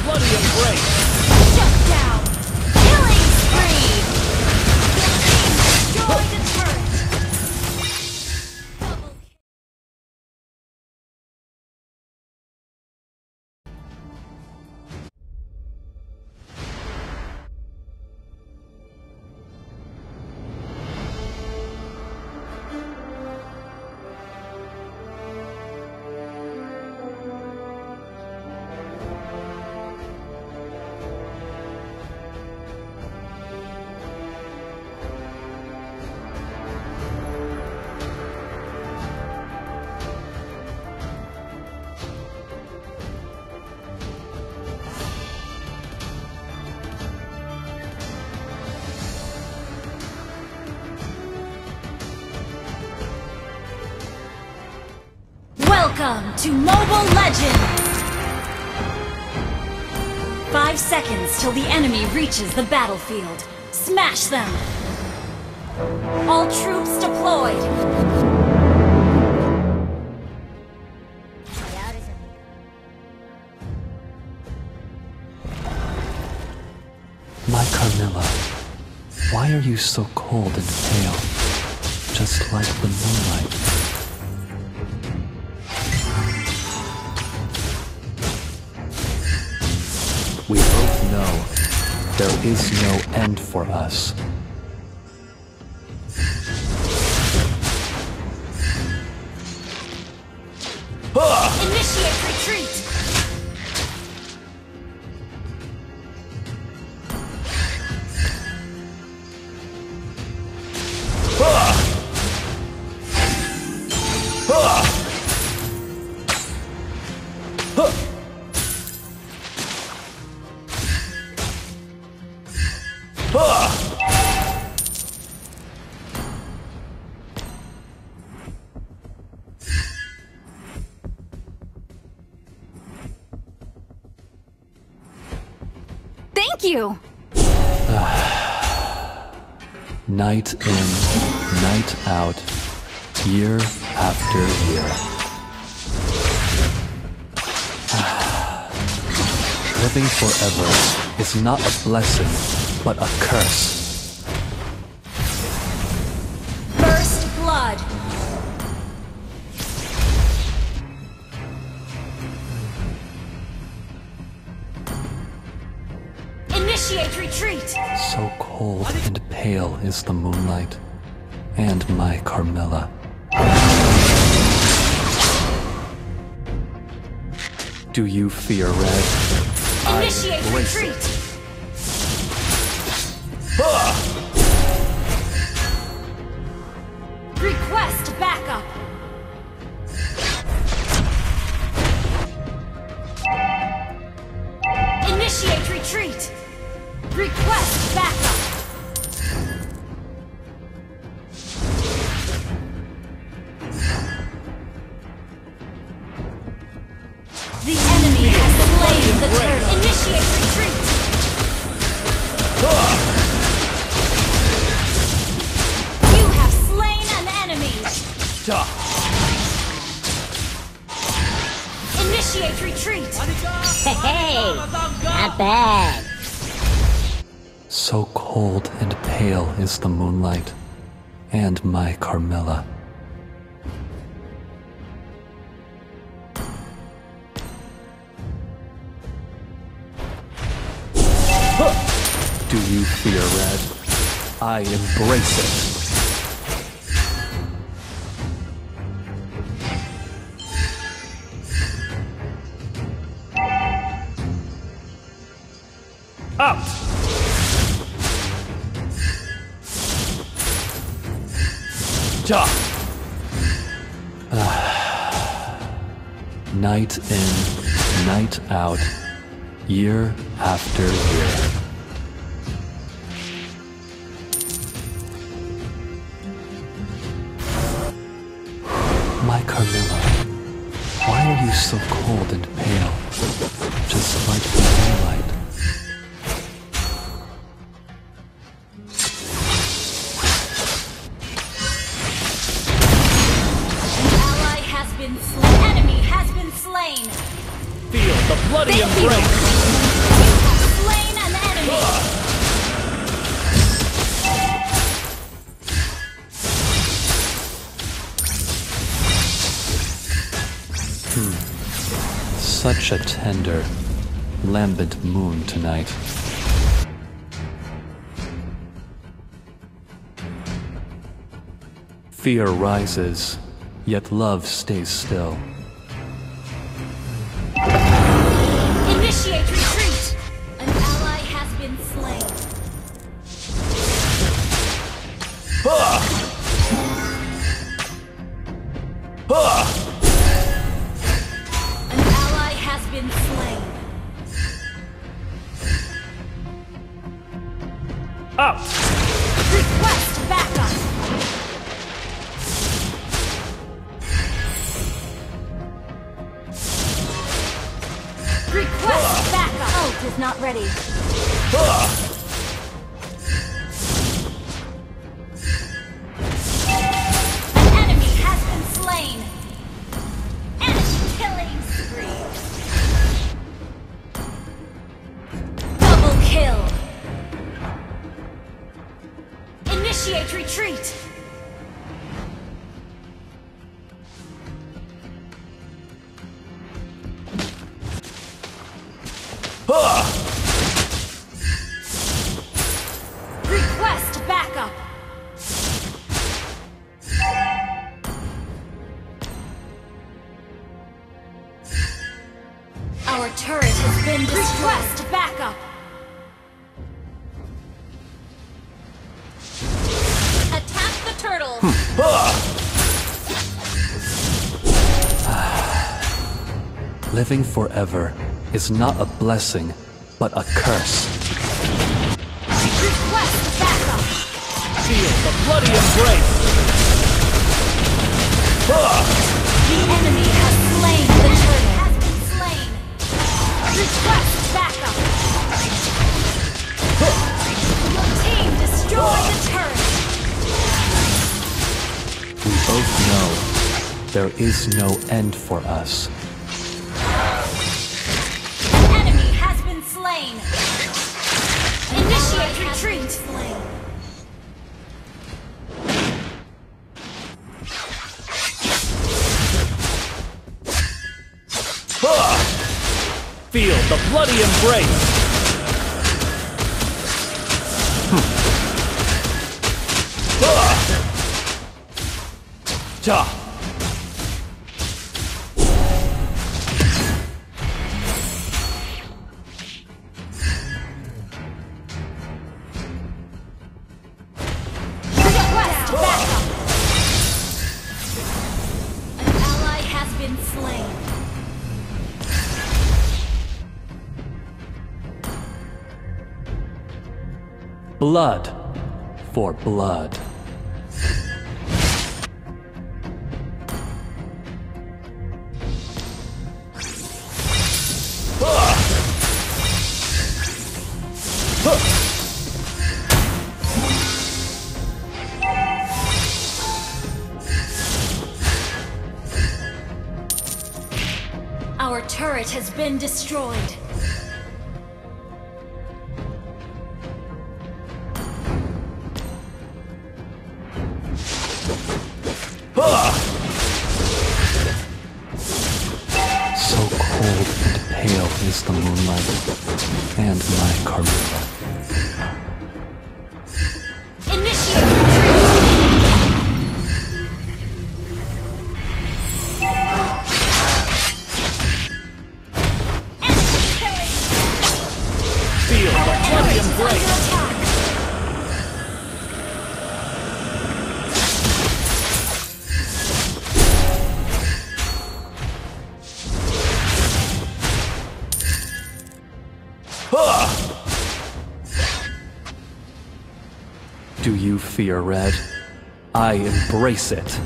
bloody embrace! Shut down! Killing spree! Destroy the turret! Welcome to Mobile Legends! 5 seconds till the enemy reaches the battlefield. Smash them! All troops deployed! My Carmilla, why are you so cold and pale, just like the moonlight? We both know there is no end for us. Initiate retreat! Thank you! Night in, night out, year after year. Living forever is not a blessing, but a curse. First blood! Initiate retreat! So cold and pale is the moonlight, and my Carmilla. Do you fear red? Initiate retreat! Request backup! Initiate retreat! Request backup! The enemy has slain the turtle! Initiate retreat! You have slain an enemy! Initiate retreat! Hey, not bad. So cold and pale is the moonlight, and my Carmilla. Do you fear red? I embrace it. Out! Night in, night out, year after year. My Carmilla, why are you so cold and pale, just like the moonlight? Enemy has been slain! Feel the bloody embrace! such a tender, lambent moon tonight. Fear rises, yet love stays still. Initiate retreat! An ally has been slain. An ally has been slain. Up! Request backup! Request backup! Ult is not ready. An enemy has been slain. Enemy killing spree. Double kill. Initiate retreat. Request backup! Our turret has been destroyed. Request backup! Attack the turtle! Living forever is not a blessing, but a curse. Request backup! Feel the bloody embrace! The enemy has slain the turtle. Has been slain. Request backup! Your team destroyed the turret. We both know there is no end for us. Enemy has been slain. Initiate retreat. Slain. Feel the bloody embrace! Ta! Request backup. An ally has been slain. Blood for blood. Our turret has been destroyed. So cold and pale is the moonlight, and my Carmilla. Initiate retreat. Enemy killing. Feel the bloody Turret is embrace! under attack. Do you fear red? I embrace it.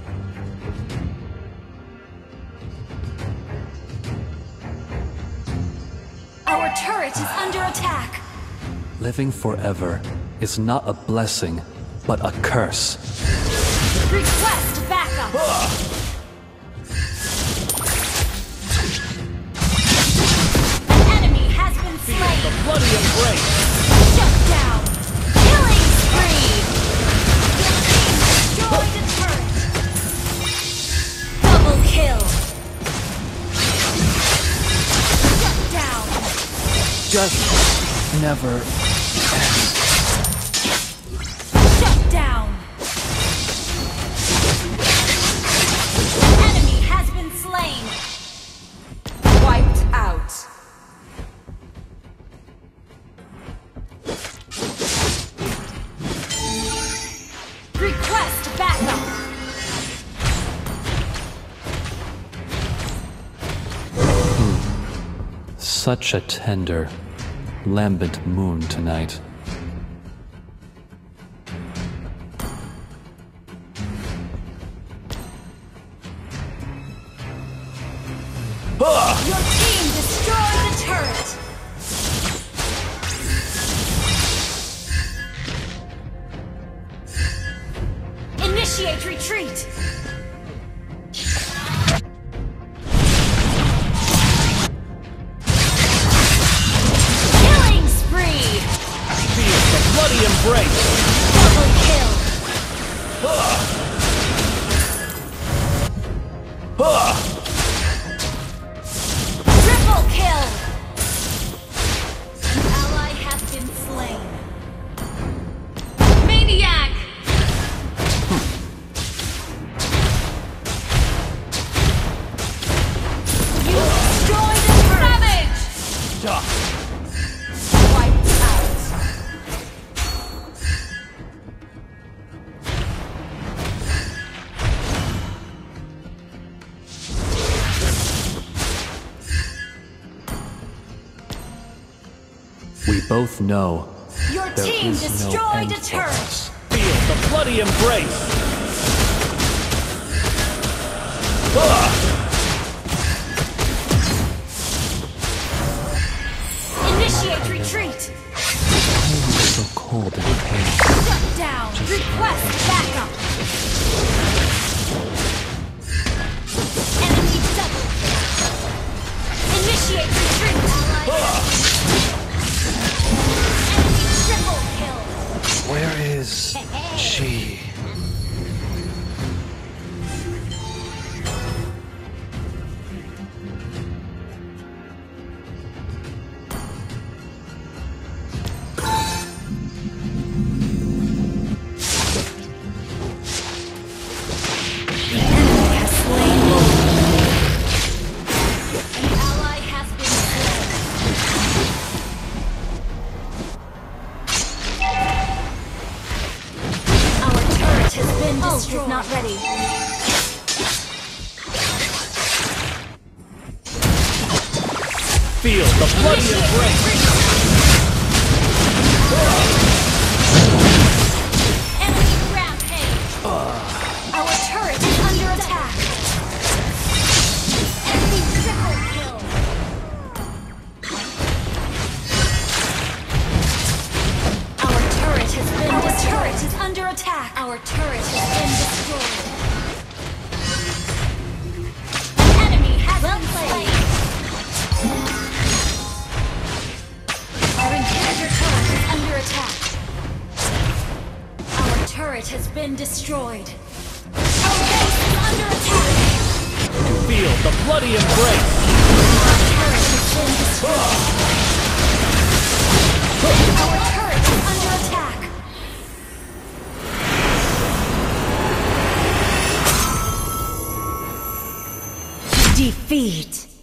Our turret is under attack. Living forever is not a blessing, but a curse. Request backup. An enemy has been slain. The bloody embrace! Shut down. Killing spree. Destroy the turret. Double kill. just never ends. Shut down! Enemy has been slain! Wiped out. Request backup! Such a tender, lambent moon tonight. Your team destroyed the turret! Initiate retreat! Killing spree! Feel the bloody embrace! Double kill! Triple kill! An ally has been slain. Maniac! You destroyed the turret! Duh. Wiped out. We both know Your there team is no destroyed end a for turret! us. Feel the bloody embrace! Initiate retreat! Why are you so cold and pale? Shut down! Request backup! Enemy double kill! Initiate retreat! Enemy triple kill! Where is she? The enemy has slain Lord. An ally has been slain. Our turret has been destroyed. Is not ready. Feel the bloody embrace! Enemy rampage. Our turret is under attack. Enemy triple kill. Our turret has been destroyed. Our turret is under attack. Our turret has been destroyed. An enemy has been slain. Our inhibitor turret is under attack. Our turret has been destroyed. Our base is under attack. Feel the bloody embrace! Our turret has been destroyed. Our turret is under attack. Defeat.